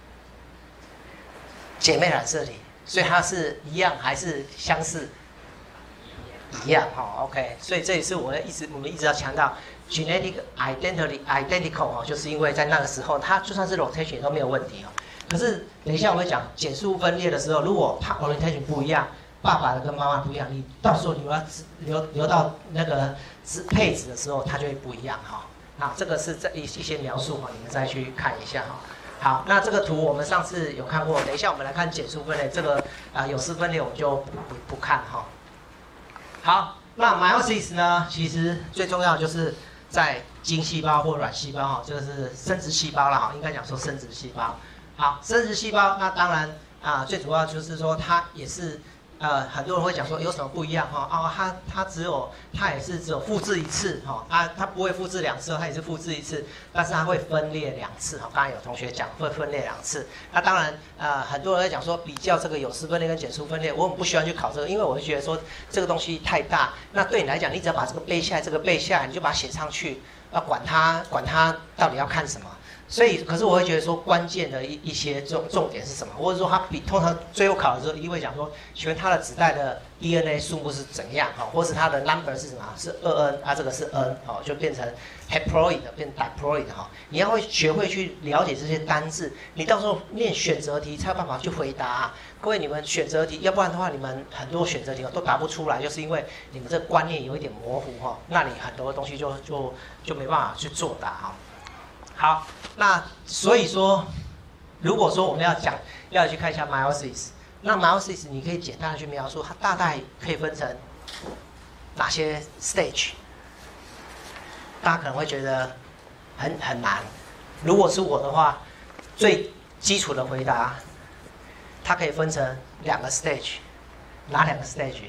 姐妹染色体，所以它是一样还是相似？一样哈、哦、，OK。所以这也是我一直我们一直要强调 genetic identity identical 哦，就是因为在那个时候它就算是 rotation 都没有问题哦。可是等一下我会讲减数分裂的时候，如果它 orientation 不一样，爸爸的跟妈妈不一样，你到时候你要留留到那个配置的时候，它就会不一样哈。好，这个是这一一些描述哈，你们再去看一下哈。好，那这个图我们上次有看过，等一下我们来看减数分裂，这个啊、呃、有丝分裂我们就不不不看哈。好，那 meiosis 呢，其实最重要就是在精细胞或卵细胞哈，这个是生殖细胞啦哈，应该讲说生殖细胞。好，生殖细胞那当然啊、呃，最主要就是说它也是呃，很多人会讲说有什么不一样哈？哦，它它只有它也是只有复制一次哈，啊，它不会复制两次，它也是复制一次，但是它会分裂两次哈。刚才有同学讲会分裂两次，那当然呃，很多人会讲说比较这个有丝分裂跟减数分裂，我很不喜欢去考这个，因为我会觉得说这个东西太大，那对你来讲，你只要把这个背下来，这个背下来，你就把它写上去，要管它管它到底要看什么。所以，可是我会觉得说，关键的一一些重重点是什么，或者说它比通常最后考的时候，一定会讲说，请问它的子代的 D N A 数目是怎样哈，或是它的 number 是什么？是二 N 啊，这个是 N 哦，就变成 haploid 变 diploid 哈。你要会学会去了解这些单字，你到时候念选择题才有办法去回答、啊。各位，你们选择题，要不然的话，你们很多选择题都答不出来，就是因为你们这个观念有一点模糊哈，那你很多东西就就就没办法去作答哈。好，那所以说，如果说我们要讲，要去看一下 meiosis， 那 meiosis 你可以简单的去描述，它大概可以分成哪些 stage？ 大家可能会觉得很很难。如果是我的话，最基础的回答，它可以分成两个 stage， 哪两个 stage？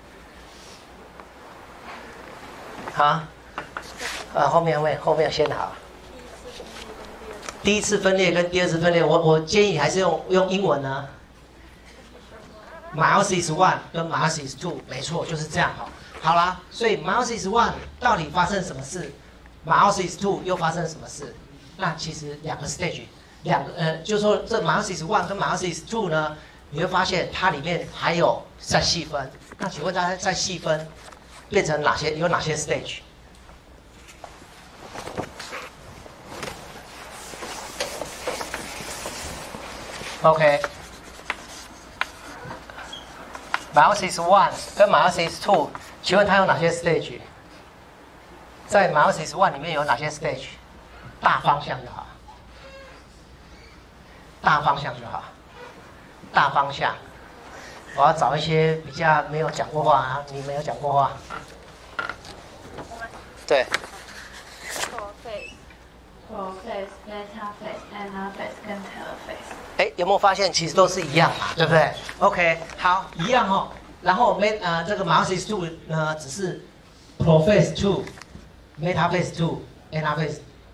好，呃，后面问，后面先好。第一次分裂跟第二次分裂，我我建议还是用用英文呢。meiosis one 跟 meiosis two， 没错，就是这样哈。好啦，所以 meiosis one 到底发生什么事 ？meiosis two 又发生什么事？那其实两个 stage， 两个呃，就是说这 meiosis one 跟 meiosis two 呢，你会发现它里面还有再细分。那请问大家再细分变成哪些？有哪些 stage？OK， meiosis one 跟 meiosis two， 请问它有哪些 stage？ 在 meiosis one 里面有哪些 stage？ 大方向就好，大方向就好，大方向。我要找一些比较没有讲过话啊，你没有讲过话。对。 prophase, metaphase, anaphase 跟 telophase。 哎，有没有发现其实都是一样嘛，对不对 ？OK， 好，一样哦。然后 met 呃这个 meiosis two 呢，只是 prophase two, metaphase two, anaphase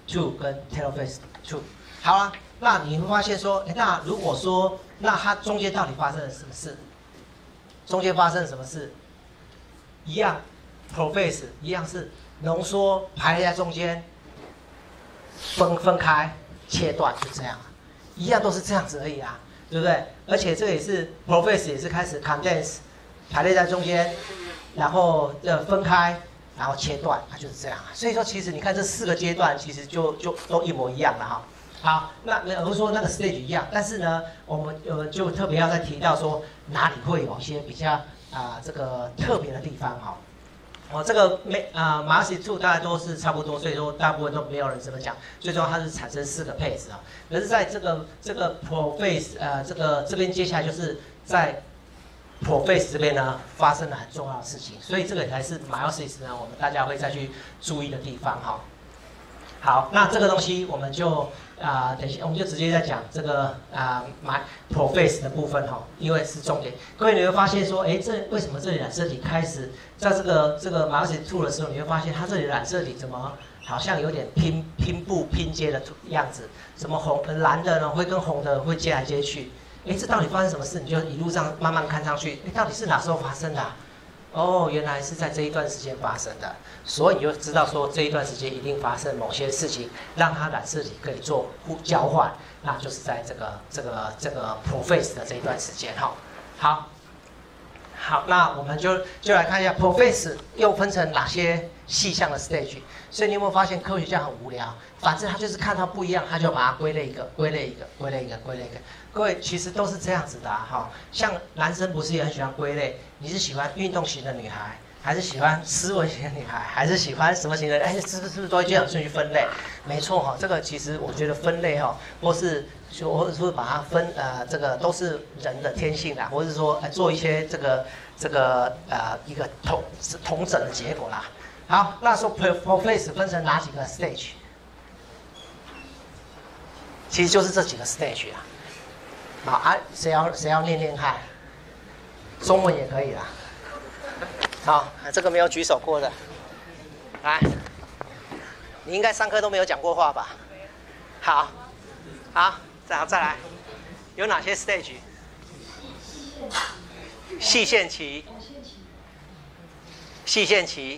two 跟 telophase two。好了，那你会发现说，那如果说，那它中间到底发生了什么事？中间发生了什么事？一样 ，prophase 一样是浓缩排列在中间，分分开切断，就这样，一样都是这样子而已啊，对不对？而且这个也是 prophase 也是开始 condense 排列在中间，然后呃分开。然后切断，它就是这样。所以说，其实你看这四个阶段，其实就就都一模一样了哈。好，那那我们说那个 stage 一样，但是呢，我们呃就特别要再提到说哪里会有一些比较啊、呃、这个特别的地方哈。哦，这个没啊马西 two 大家都是差不多，所以说大部分都没有人怎么讲。最重要它是产生四个配置啊。可是在这个这个 prophase 呃这个这边接下来就是在prophase 这边呢发生了很重要的事情，所以这个才是 meiosis 呢，我们大家会再去注意的地方哈。好，那这个东西我们就啊、呃，等一下我们就直接在讲这个啊 my prophase 的部分哈，因为是重点。各位你会发现说，哎，这为什么这里染色体开始在这个这个 meiosis two 的时候，你会发现它这里染色体怎么好像有点拼拼布拼接的样子，什么红蓝的呢会跟红的会接来接去。哎，这到底发生什么事？你就一路上慢慢看上去，哎，到底是哪时候发生的、啊？哦，原来是在这一段时间发生的，所以你就知道说这一段时间一定发生某些事情，让它染色体可以做互交换，那就是在这个这个这个 prophase 的这一段时间哈。好，好，那我们就就来看一下 prophase 又分成哪些细项的 stage。所以你有没有发现科学家很无聊？反正他就是看到不一样，他就把它归类一个，归类一个，归类一个，归类一个。各位其实都是这样子的啊，哈，像男生不是也很喜欢归类？你是喜欢运动型的女孩，还是喜欢斯文型的女孩，还是喜欢什么型的？哎，是不是是不是都会这样顺序分类？没错哈，这个其实我觉得分类哈，或是说或者说把它分呃，这个都是人的天性啦，或者是说、呃、做一些这个这个呃一个统统整的结果啦。好，那说 prophase 分成哪几个 stage？ 其实就是这几个 stage 啊。好啊，谁要谁要念念看？中文也可以啦。好，这个没有举手过的，来，你应该上课都没有讲过话吧？好，好，再好再来，有哪些 stage？ 细线期，细线期。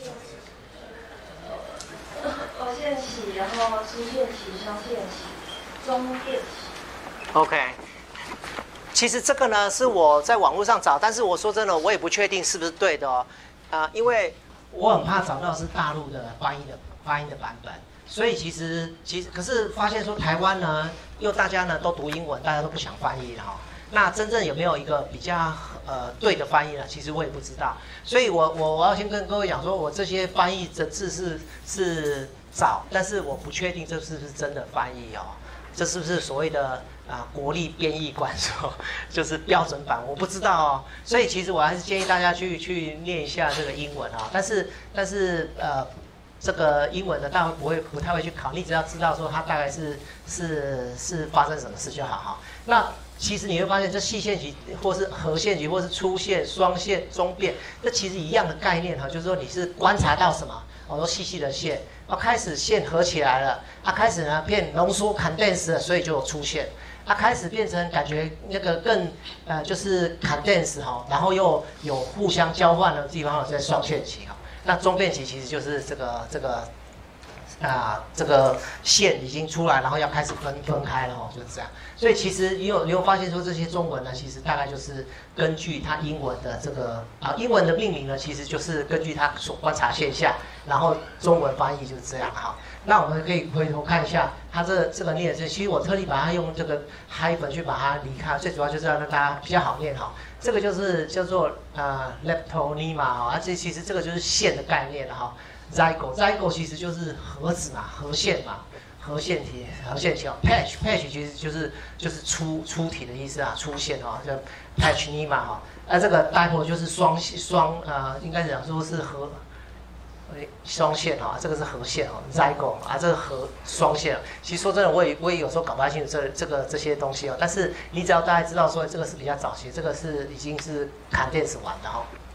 偶线期，然后支线期、双线期、中线期。 OK。其实这个呢是我在网络上找，但是我说真的，我也不确定是不是对的哦，啊、呃，因为我很怕找到是大陆的翻译的翻译的版本，所以其实其实可是发现说台湾呢，因为大家呢都读英文，大家都不想翻译了哈、哦，那真正有没有一个比较呃对的翻译呢？其实我也不知道，所以我我我要先跟各位讲说，我这些翻译的字是是找，但是我不确定这是不是真的翻译哦，这是不是所谓的？啊，国立编译馆说就是标准版，我不知道哦，所以其实我还是建议大家去去念一下这个英文啊、哦。但是但是呃，这个英文呢，大家不会不太会去考，你只要知道说它大概是是是发生什么事就好哈。那其实你会发现，这细线级或是合线级或是粗线、双线、中变，这其实一样的概念哈，就是说你是观察到什么，好多细细的线，啊开始线合起来了，啊开始呢变浓缩 condense 了，所以就有出现。它、啊、开始变成感觉那个更呃就是 condense 哈，然后又有互相交换的地方，在双线期哈。那中变期其实就是这个这个啊、呃、这个线已经出来，然后要开始分分开了哈，就是这样。所以其实你有你有发现说这些中文呢，其实大概就是根据它英文的这个啊英文的命名呢，其实就是根据它所观察现象，然后中文翻译就是这样哈。那我们可以回头看一下它这这个念字，其实我特地把它用这个 hyphen 去把它离开，最主要就是要让大家比较好念哈。这个就是叫做呃 leptonema 哈，啊这其实这个就是线的概念了哈。zygote zygote 其实就是核子嘛，核线嘛，核线体核线体哦。patch patch 其实就是就是出出体的意思啊，出现哈，叫 patchnema 哈。那这个 dipole 就是双双呃，应该讲说是核。双线哈，这个是合线哦 ，zygote 啊，这个合双线。其实说真的，我也我也有时候搞不太清楚这这个这些东西哦。但是你只要大概知道说这个是比较早期，这个是已经是condense完的哈。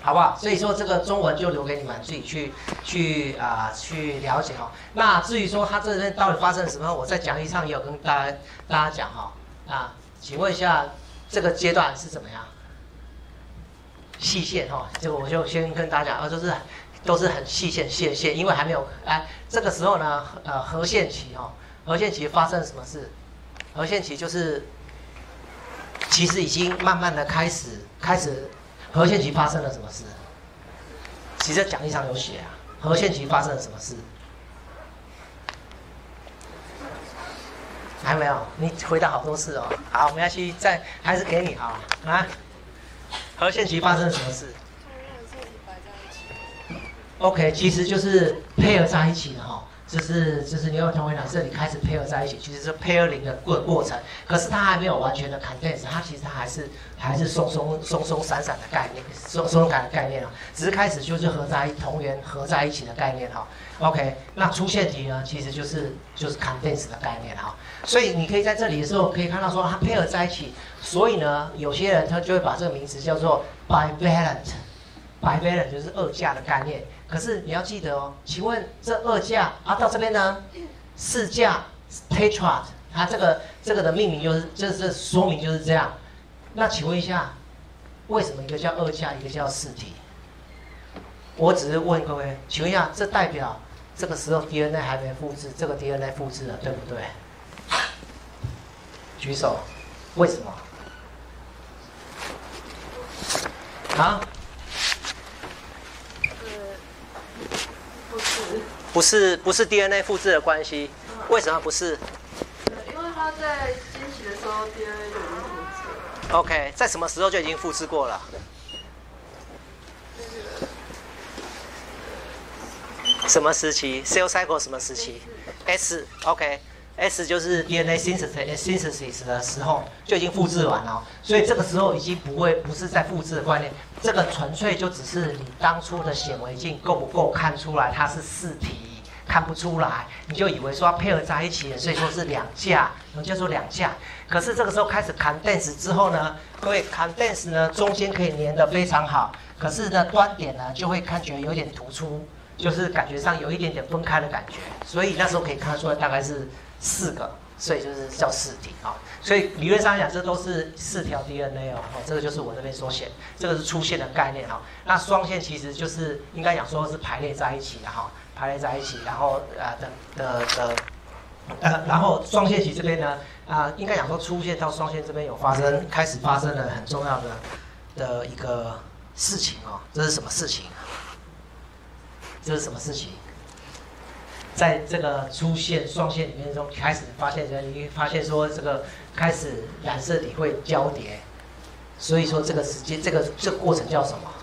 好不好？所以说这个中文就留给你们自己去去啊、呃、去了解哈。那至于说它这边到底发生什么，我在讲义上也有跟大家大家讲哈啊，请问一下这个阶段是怎么样？细线哈，这个我就先跟大家讲，啊，都是都是很细线线线，因为还没有哎，这个时候呢，呃，合线期哈，合线期发生什么事？合线期就是其实已经慢慢的开始开始。合线期发生了什么事？其实讲义上有写啊。合线期发生了什么事？还没有？你回答好多次哦。好，没关系，再还是给你啊啊。合线期发生了什么事 ？OK， 其实就是配合在一起的哈、哦。就是就是牛尾同位染色体开始配合在一起，其实是 pairing 的过过程，可是它还没有完全的 condense， 它其实它还是还是松松松松散散的概念，松松感的概念啊，只是开始就是合在同源合在一起的概念哈。OK， 那出现题呢，其实就是就是 condense 的概念哈。所以你可以在这里的时候可以看到说它配合在一起，所以呢，有些人他就会把这个名词叫做 bivalent，bivalent 就是二价的概念。可是你要记得哦，请问这二价啊到这边呢，四价 tetrad， 它这个这个的命名就是就是说明就是这样。那请问一下，为什么一个叫二价，一个叫四体？我只是问各位，请问一下，这代表这个时候 D N A 还没复制，这个 D N A 复制了，对不对？举手，为什么？啊？不是不是 D N A 复制的关系，为什么不是？ 因为它在惊喜的时候 D N A 就已经复制了。 OK， 在什么时候就已经复制过了？什么时期 ？Cell cycle 什么时期 ？S OK S 就是 D N A synthesis synthesis 的时候就已经复制完了，所以这个时候已经不会不是在复制的观念，这个纯粹就只是你当初的显微镜够不够看出来它是四体，看不出来，你就以为说它配合在一起了，所以说是两价，我们叫做两价。可是这个时候开始 condense 之后呢，各位 condense 呢中间可以粘得非常好，可是呢端点呢就会看觉有点突出，就是感觉上有一点点分开的感觉，所以那时候可以看得出来大概是四个，所以就是叫四体啊、哦。所以理论上讲，这都是四条 D N A 哦，哦，这个就是我这边所写，这个是出现的概念哈、哦。那双线其实就是应该讲说是排列在一起的哈、哦，排列在一起，然后啊的的的呃，然后双线期这边呢啊、呃，应该讲说出现到双线这边有发生，开始发生了很重要的的一个事情哦，这是什么事情？这是什么事情？在这个出现双线里面中，开始发现人，你会发现说这个开始染色体会交叠，所以说这个时间，这个这个过程叫什么？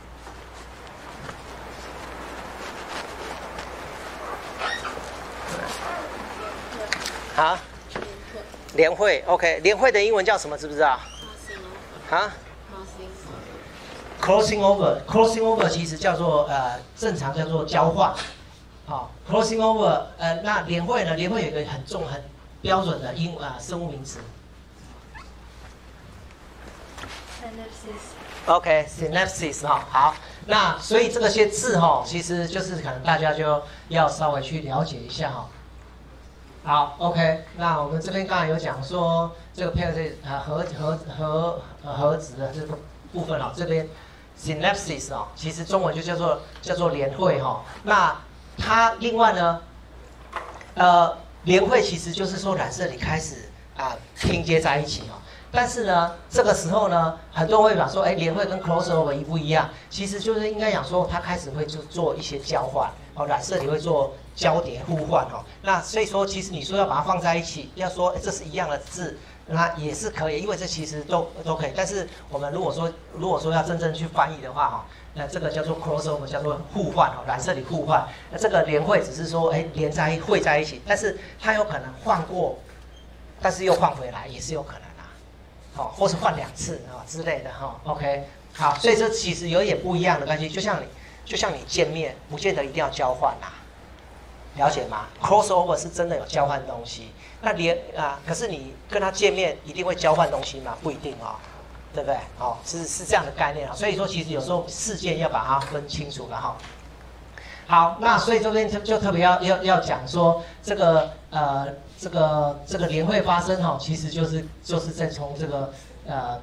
啊？联会 ，OK， 联会的英文叫什么？知不知道？啊 ？Crossing over，crossing over 其实叫做呃正常叫做交换。好 ，crossing over， 呃，那联会呢？联会有一个很重、很标准的英啊、呃、生物名词。OK，synapsis 哈，好，那所以这个些字哈，其实就是可能大家就要稍微去了解一下哈。好 ，OK， 那我们这边刚才有讲说这个 pair 啊核核核核子的这个部分哦，这边 synapsis 哦，其实中文就叫做叫做联会哈，那。它另外呢，呃，联会其实就是说染色体开始啊拼接在一起哦。但是呢，这个时候呢，很多人会讲说，哎，联会跟 crossover 一不一样？其实就是应该讲说，它开始会就做一些交换哦，染色体会做交叠互换哦。那所以说，其实你说要把它放在一起，要说这是一样的字，那也是可以，因为这其实都都可以。但是我们如果说如果说要真正去翻译的话哈。那这个叫做 crossover， 叫做互换哦，染色体互换。那这个联会只是说，哎，连在汇在一起，但是它有可能换过，但是又换回来，也是有可能啦，好、哦，或是换两次啊、哦、之类的哈、哦。OK， 好，所以这其实有点不一样的关系，就像你，就像你见面，不见得一定要交换啦，了解吗 ？crossover 是真的有交换东西，那联啊，可是你跟他见面一定会交换东西吗？不一定哦。 对不对？哦，是是这样的概念啊。所以说，其实有时候事件要把它分清楚了哈。好，那所以这边就就特别要要要讲说，这个呃这个这个联会发生哈，其实就是就是在从这个呃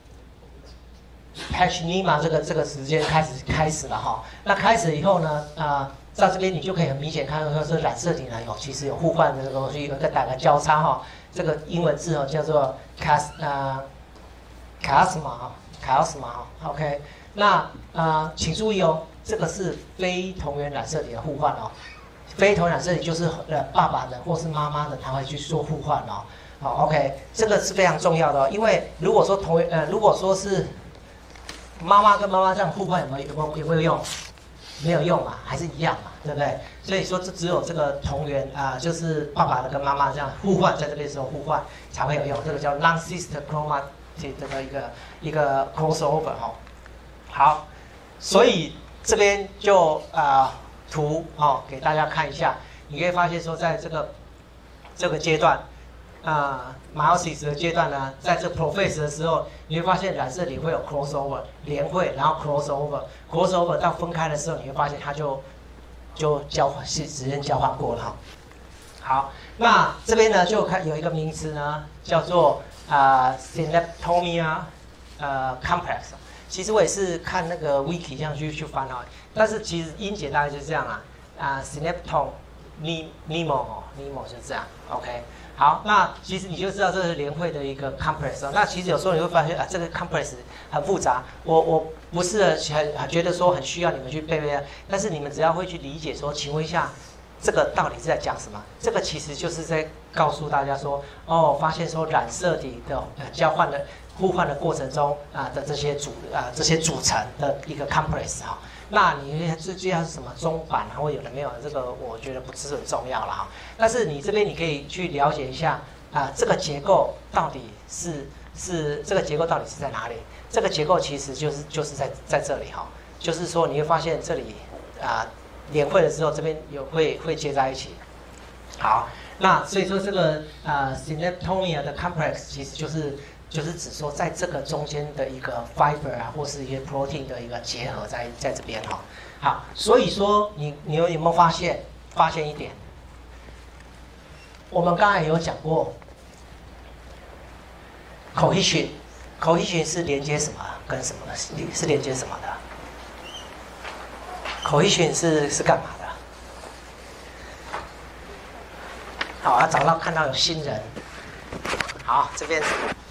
Pachynyma 这个这个时间开始开始了哈。那开始以后呢，啊、呃，在这边你就可以很明显看到说是染色体呢有其实有互换的这个东西，有个打个交叉哈。这个英文字哦叫做 cas 呃 chiasma 哈 chiasma 哈 OK。那呃请注意哦。这个是非同源染色体的互换哦，非同源染色体就是呃爸爸的或是妈妈的，他会去做互换哦。好 ，OK， 这个是非常重要的哦，因为如果说同源呃如果说是妈妈跟妈妈这样互换有没有有没有有没有用？没有用嘛，还是一样嘛，对不对？所以说这只有这个同源啊、呃，就是爸爸的跟妈妈这样互换，在这边的时候互换才会有用，这个叫 non-sister chromatic 的一个一个 crossover 哈、哦。好，所以。这边就啊、呃、图哦给大家看一下，你可以发现说，在这个这个阶段啊 meiosis 的阶段呢，在这 prophase 的时候，你会发现染色体会有 crossover 联会，然后 crossover crossover 到分开的时候，你会发现它就就交换是时间交换过了哈。好，那这边呢就看有一个名词呢叫做啊、呃、synaptomia 呃 complex。其实我也是看那个 wiki 这样去去翻啊，但是其实音节大概就是这样啊，啊 synaptom nemo 哦 nemo 就是这样 ，OK。好，那其实你就知道这是联会的一个 complex 哦。那其实有时候你会发现啊，这个 complex 很复杂，我我不是很觉得说很需要你们去背背，但是你们只要会去理解说，请问一下，这个到底是在讲什么？这个其实就是在告诉大家说，哦，发现说染色体的呃交换的。互换的过程中啊、呃、的这些组啊、呃、这些组成的一个 complex 哈，那你这这样是什么中板啊或有的没有的，这个我觉得不是很重要了哈。但是你这边你可以去了解一下啊、呃、这个结构到底是是这个结构到底是在哪里？这个结构其实就是就是在在这里哈，就是说你会发现这里啊、呃、联会的时候这边有会会接在一起。好，那所以说这个呃 synaptomia 的 complex 其实就是。就是指说，在这个中间的一个 fiber 啊，或是一些 protein 的一个结合在在这边哈。好，所以说你你有有没有发现发现一点？我们刚才有讲过 cohesion， cohesion 是连接什么跟什么的？是连接什么的 ？cohesion 是是干嘛的？好啊，找到看到有新人。好，这边。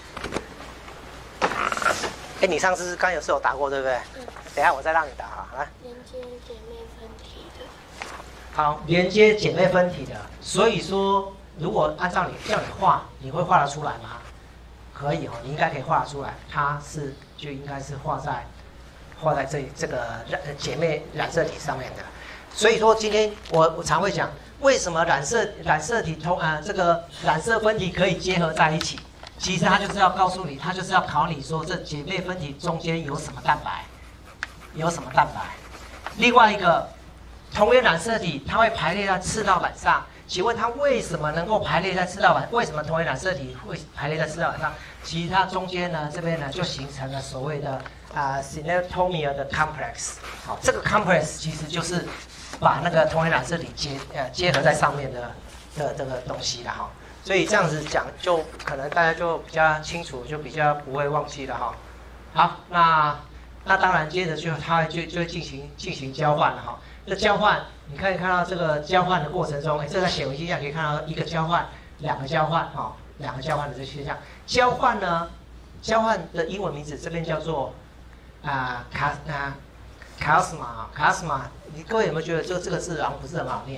哎，你上次刚有是有打过对不对？嗯。等一下我再让你打哈，来。 连接姐妹分体的。 好，连接姐妹分体的。所以说，如果按照你叫你画，你会画得出来吗？可以哦，你应该可以画得出来。它是就应该是画在画在这这个染姐妹染色体上面的。所以说，今天我我常会讲，为什么染色染色体同呃这个染色分体可以结合在一起？其实它就是要告诉你，它就是要考你说这姐妹分体中间有什么蛋白，有什么蛋白。另外一个同源染色体，它会排列在赤道板上。请问它为什么能够排列在赤道板？为什么同源染色体会排列在赤道板上？其实它中间呢，这边呢就形成了所谓的啊、呃、synaptomia 的 complex。好，这个 complex 其实就是把那个同源染色体结呃结合在上面的的这个东西了哈。所以这样子讲，就可能大家就比较清楚，就比较不会忘记了哈。好，那那当然接着就它就就会进行进行交换了哈。这交换，你可以看到这个交换的过程中，哎，这在显微镜下可以看到一个交换，两个交换哈，两个交换的这个现象。交换呢，交换的英文名字这边叫做啊卡啊 chiasma 啊 chiasma， 你各位有没有觉得这个这个字好像不是很好念？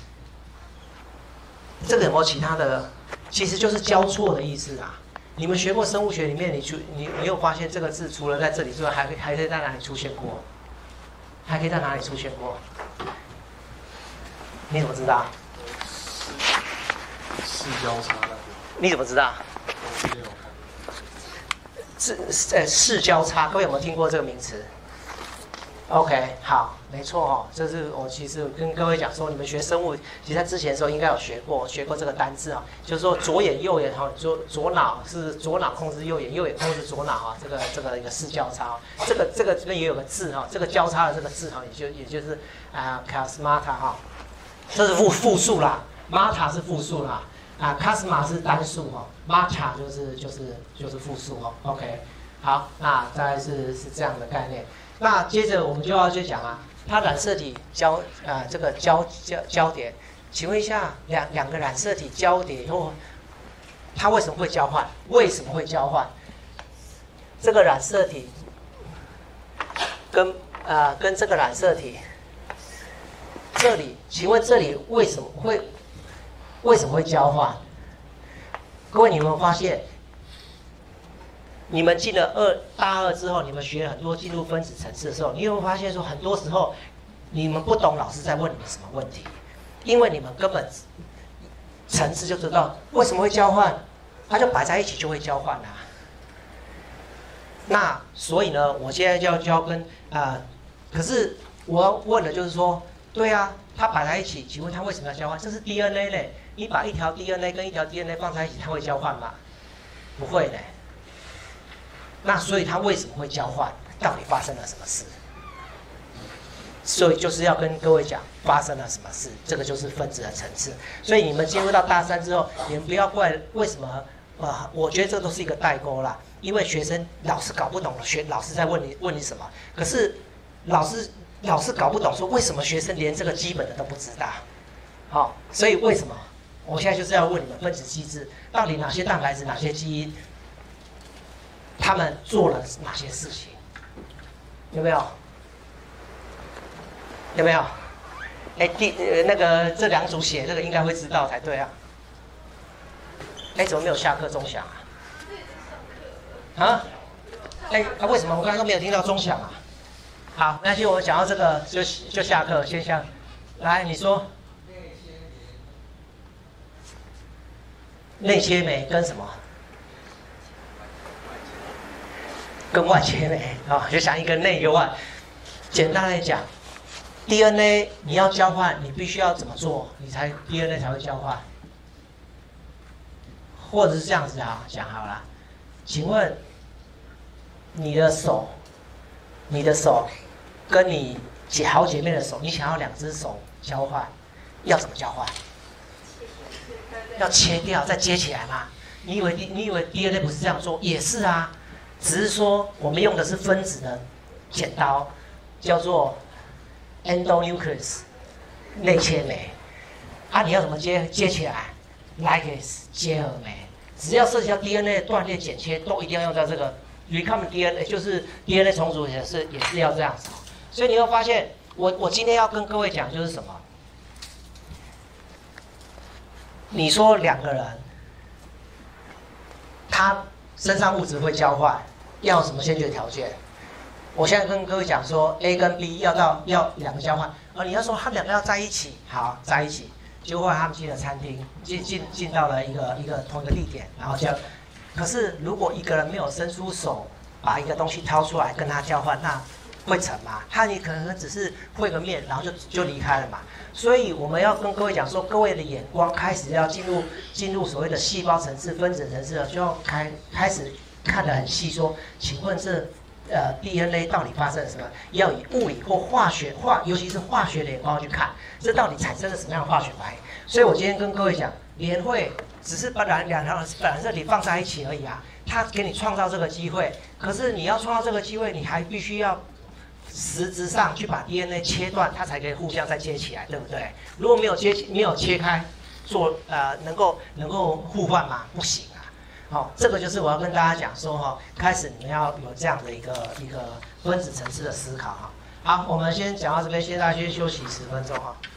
这个有没有其他的？其实就是交错的意思啊。你们学过生物学里面，你出你你有发现这个字除了在这里之外，还可以还可以在哪里出现过？还可以在哪里出现过？你怎么知道？ 视交叉那边。 你怎么知道？ 我没有看。 视呃视交叉，各位有没有听过这个名词？ OK， 好，没错哦，这是我其实跟各位讲说，你们学生物，其实在之前的时候应该有学过，学过这个单字啊，就是说左眼右眼哈，左左脑是左脑控制右眼，右眼控制左脑啊，这个这个一个视交叉，这个这个这边也有个字哈，这个交叉的这个字哈，也就也就是啊 ，kasmata 哈，这是复复数啦 ，mata 是复数啦，啊 ，kasma 是单数哈 ，mata 就是就是就是复数哈 ，OK， 好，那大概是是这样的概念。那接着我们就要去讲啊，它染色体交呃这个交交交叠，请问一下，两两个染色体交叠以后，它为什么会交换？为什么会交换？这个染色体跟呃跟这个染色体，这里，请问这里为什么会为什么会交换？各位，你有没有发现？你们进了二大二之后，你们学了很多进入分子层次的时候，你有没有发现说，很多时候你们不懂老师在问你们什么问题，因为你们根本层次就知道为什么会交换，它就摆在一起就会交换啦、啊。那所以呢，我现在就要教跟啊、呃，可是我要问的就是说，对啊，它摆在一起，请问它为什么要交换？这是 D N A 嘞，你把一条 D N A 跟一条 D N A 放在一起，它会交换吗？不会嘞。那所以它为什么会交换？到底发生了什么事？所以就是要跟各位讲发生了什么事，这个就是分子的层次。所以你们进入到大三之后，你们不要怪为什么啊、呃？我觉得这都是一个代沟啦，因为学生老师搞不懂了，学老师在问你问你什么，可是老师老师搞不懂说为什么学生连这个基本的都不知道。好、哦，所以为什么？我现在就是要问你们分子机制，到底哪些蛋白质、哪些基因？他们做了哪些事情？有没有？有没有？哎，第呃那个这两组写这个应该会知道才对啊。哎，怎么没有下课钟响啊？啊？哎，啊为什么我刚刚都没有听到钟响啊？好，那就我讲到这个就就下课，先下。来，你说。内切酶跟什么？跟外切酶啊、哦，就想一个内一个外。简单来讲 ，D N A 你要交换，你必须要怎么做，你才 D N A 才会交换？或者是这样子啊，讲好了。请问你的手，你的手跟你姐好姐妹的手，你想要两只手交换，要怎么交换？要切掉再接起来吗？你以为你以为 D N A 不是这样做？也是啊。只是说，我们用的是分子的剪刀，叫做 endonuclease 内切酶。啊，你要怎么接接起来 ？ligase 结合酶。只要涉及到 D N A 断裂、剪切，都一定要用到这个 recombinant D N A， 就是 D N A 重组也是也是要这样子。所以你会发现，我我今天要跟各位讲就是什么？你说两个人，他身上物质会交换。要什么先决条件？我现在跟各位讲说 ，A 跟 B 要到要两个交换，而你要说他们两个要在一起，好在一起，结果他们进了餐厅，进进进到了一个一个同一个地点，然后交。可是如果一个人没有伸出手把一个东西掏出来跟他交换，那会成吗？他你可能只是会个面，然后就就离开了嘛。所以我们要跟各位讲说，各位的眼光开始要进入进入所谓的细胞层次、分子层次了，就要开开始。看得很细，说，请问这呃 D N A 到底发生了什么？要以物理或化学化，尤其是化学的眼光去看，这到底产生了什么样的化学反应？所以我今天跟各位讲，联会只是把两两条染色体放在一起而已啊，它给你创造这个机会。可是你要创造这个机会，你还必须要实质上去把 D N A 切断，它才可以互相再接起来，对不对？如果没有接没有切开，做呃能够能够互换吗？不行。好、哦，这个就是我要跟大家讲说哈、哦，开始你们要有这样的一个一个分子层次的思考哈。好，我们先讲到这边，谢谢大家先休息十分钟哈。